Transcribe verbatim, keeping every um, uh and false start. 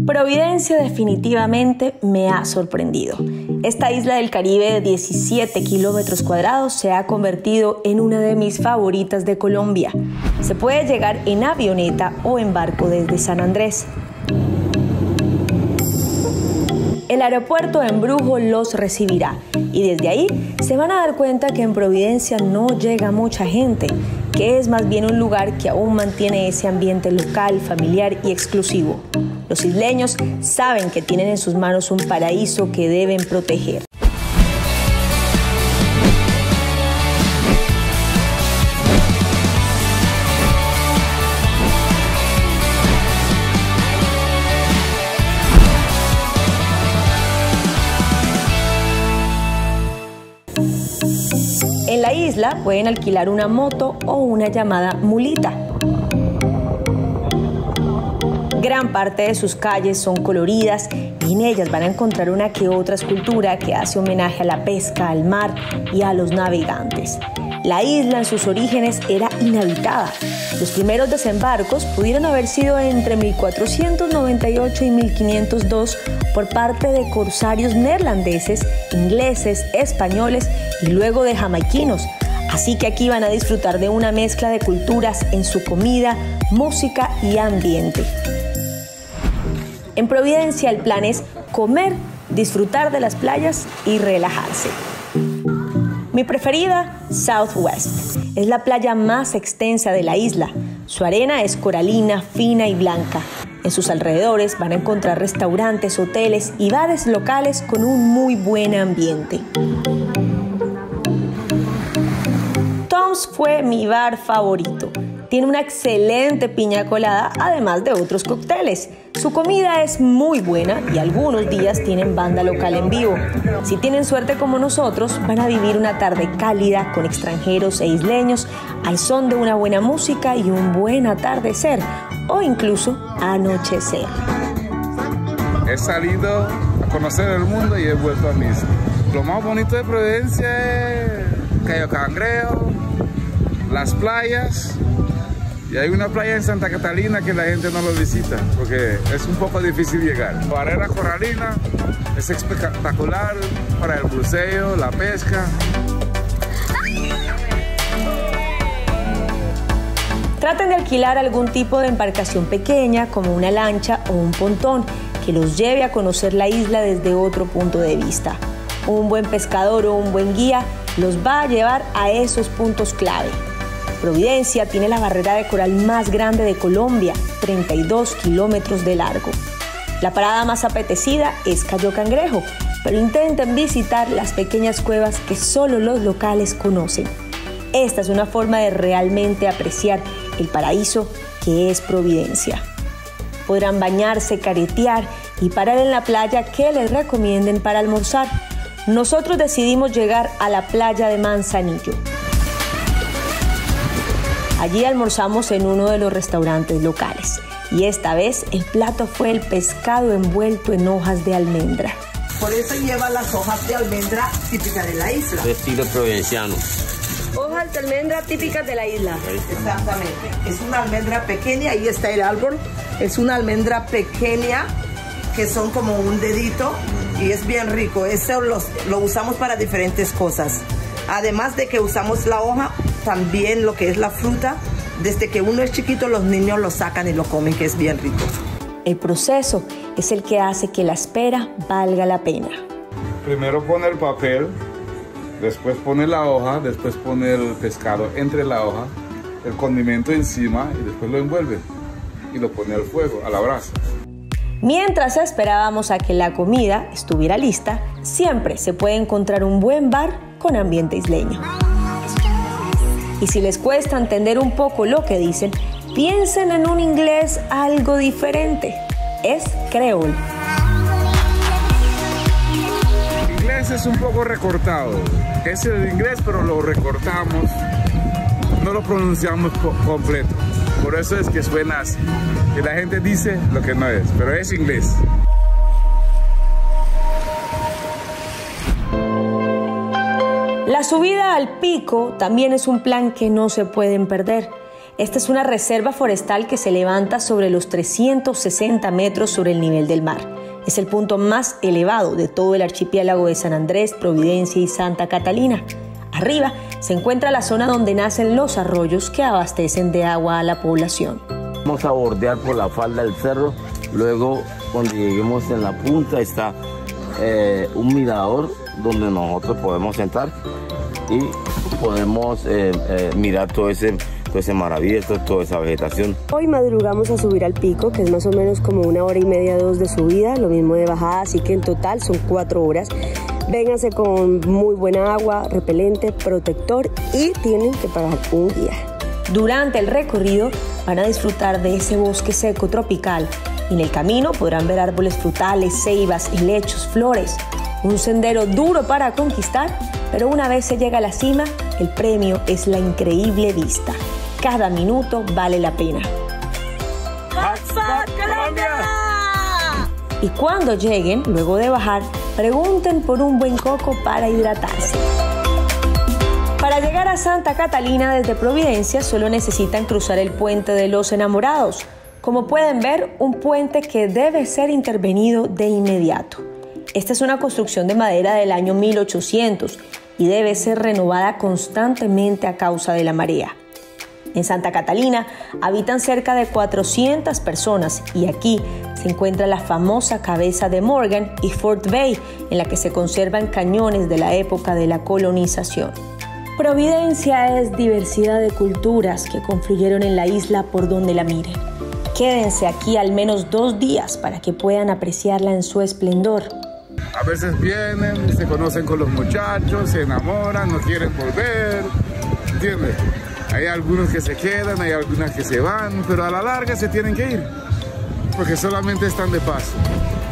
Providencia definitivamente me ha sorprendido. Esta isla del Caribe de diecisiete kilómetros cuadrados se ha convertido en una de mis favoritas de Colombia. Se puede llegar en avioneta o en barco desde San Andrés. El aeropuerto en Brujo los recibirá y desde ahí se van a dar cuenta que en Providencia no llega mucha gente, que es más bien un lugar que aún mantiene ese ambiente local, familiar y exclusivo. Los isleños saben que tienen en sus manos un paraíso que deben proteger. En la isla pueden alquilar una moto o una llamada mulita. Gran parte de sus calles son coloridas y en ellas van a encontrar una que otra escultura que hace homenaje a la pesca, al mar y a los navegantes. La isla en sus orígenes era inhabitada. Los primeros desembarcos pudieron haber sido entre mil cuatrocientos noventa y ocho y mil quinientos dos por parte de corsarios neerlandeses, ingleses, españoles y luego de jamaiquinos. Así que aquí van a disfrutar de una mezcla de culturas en su comida, música y ambiente. En Providencia el plan es comer, disfrutar de las playas y relajarse. Mi preferida, Southwest. Es la playa más extensa de la isla. Su arena es coralina, fina y blanca. En sus alrededores van a encontrar restaurantes, hoteles y bares locales con un muy buen ambiente. Tom's fue mi bar favorito. Tiene una excelente piña colada, además de otros cócteles. Su comida es muy buena y algunos días tienen banda local en vivo. Si tienen suerte como nosotros, van a vivir una tarde cálida con extranjeros e isleños al son de una buena música y un buen atardecer o incluso anochecer. He salido a conocer el mundo y he vuelto a mí. Lo más bonito de Providencia es Cayo Cangrejo, las playas. Y hay una playa en Santa Catalina que la gente no lo visita porque es un poco difícil llegar. La barrera coralina es espectacular para el buceo, la pesca. Traten de alquilar algún tipo de embarcación pequeña como una lancha o un pontón que los lleve a conocer la isla desde otro punto de vista. Un buen pescador o un buen guía los va a llevar a esos puntos clave. Providencia tiene la barrera de coral más grande de Colombia, treinta y dos kilómetros de largo. La parada más apetecida es Cayo Cangrejo, pero intenten visitar las pequeñas cuevas que solo los locales conocen. Esta es una forma de realmente apreciar el paraíso que es Providencia. Podrán bañarse, caretear y parar en la playa que les recomienden para almorzar. Nosotros decidimos llegar a la playa de Manzanillo. Allí almorzamos en uno de los restaurantes locales y esta vez el plato fue el pescado envuelto en hojas de almendra. Por eso lleva las hojas de almendra típicas de la isla. De estilo provinciano. Hojas de almendra típicas de la isla. Exactamente. Es una almendra pequeña, ahí está el árbol. Es una almendra pequeña que son como un dedito y es bien rico. Eso los, lo usamos para diferentes cosas. Además de que usamos la hoja, también lo que es la fruta, desde que uno es chiquito los niños lo sacan y lo comen, que es bien rico. El proceso es el que hace que la espera valga la pena. Primero pone el papel, después pone la hoja, después pone el pescado entre la hoja, el condimento encima y después lo envuelve y lo pone al fuego, a la brasa. Mientras esperábamos a que la comida estuviera lista, siempre se puede encontrar un buen bar con ambiente isleño. Y si les cuesta entender un poco lo que dicen, piensen en un inglés algo diferente. Es creol. El inglés es un poco recortado. Es el inglés, pero lo recortamos. No lo pronunciamos completo. Por eso es que suena así. Y la gente dice lo que no es, pero es inglés. La subida al pico también es un plan que no se pueden perder. Esta es una reserva forestal que se levanta sobre los trescientos sesenta metros sobre el nivel del mar. Es el punto más elevado de todo el archipiélago de San Andrés, Providencia y Santa Catalina. Arriba se encuentra la zona donde nacen los arroyos que abastecen de agua a la población. Vamos a bordear por la falda del cerro, luego cuando lleguemos en la punta está eh, un mirador donde nosotros podemos sentar y podemos eh, eh, mirar todo ese, todo ese mar abierto, toda esa vegetación. Hoy madrugamos a subir al pico, que es más o menos como una hora y media, dos de subida, lo mismo de bajada, así que en total son cuatro horas. Vénganse con muy buena agua, repelente, protector y tienen que pagar un guía. Durante el recorrido van a disfrutar de ese bosque seco tropical y en el camino podrán ver árboles frutales, ceibas, helechos, flores. Un sendero duro para conquistar, pero una vez se llega a la cima, el premio es la increíble vista. Cada minuto vale la pena. ¡Hotspot Colombia! Y cuando lleguen, luego de bajar, pregunten por un buen coco para hidratarse. Para llegar a Santa Catalina desde Providencia solo necesitan cruzar el puente de los Enamorados. Como pueden ver, un puente que debe ser intervenido de inmediato. Esta es una construcción de madera del año mil ochocientos y debe ser renovada constantemente a causa de la marea. En Santa Catalina habitan cerca de cuatrocientas personas y aquí se encuentra la famosa cabeza de Morgan y Fort Bay, en la que se conservan cañones de la época de la colonización. Providencia es diversidad de culturas que confluyeron en la isla por donde la miren. Quédense aquí al menos dos días para que puedan apreciarla en su esplendor. A veces vienen, se conocen con los muchachos, se enamoran, no quieren volver, ¿entiendes? Hay algunos que se quedan, hay algunas que se van, pero a la larga se tienen que ir, porque solamente están de paso.